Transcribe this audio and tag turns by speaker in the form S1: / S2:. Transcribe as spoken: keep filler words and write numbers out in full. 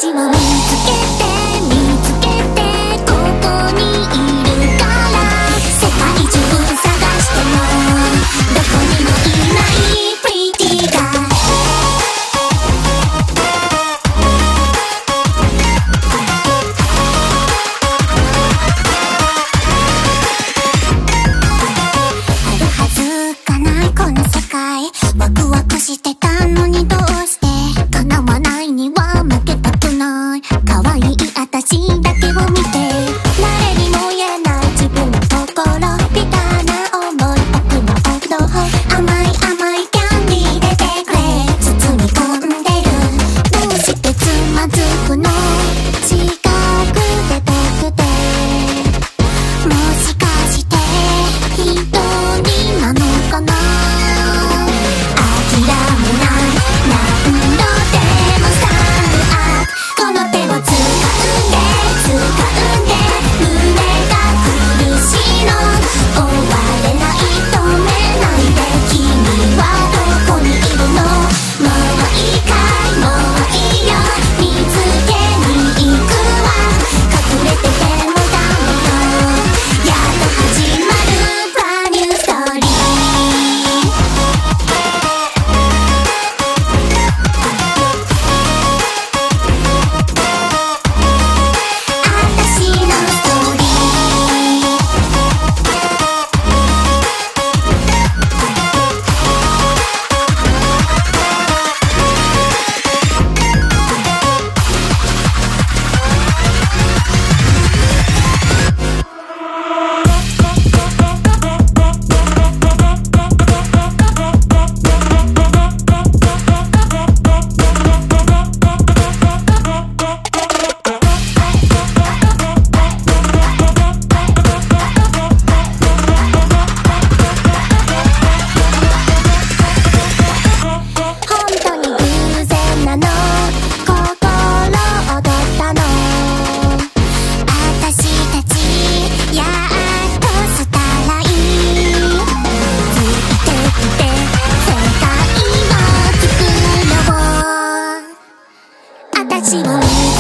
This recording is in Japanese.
S1: 私を見つけて見つけてここにいるから世界中探してもどこにもいないプリティがあるはずがないこの世界ワクワクしてたのにどうして叶わないには負けたくない可愛い私だけを見て誰にも言えない自分の心ビターな想い奥の奥の方甘い甘いキャンディー出てくれ包み込んでるどうしてつまずくの近くで遠くでもしかして一人なのかな諦めない何度でもスタンドアップこの手を使うんで使うんで胸が苦しいの終われない止めないで君はどこにいるのもういいかいもういいよ見つけに行くわ隠れててもダメよやっと始まるブランニューストーリー私のストーリー本当に偶然なの心躍ったの私たちやっとスターラインついてきて世界を作ろう私を見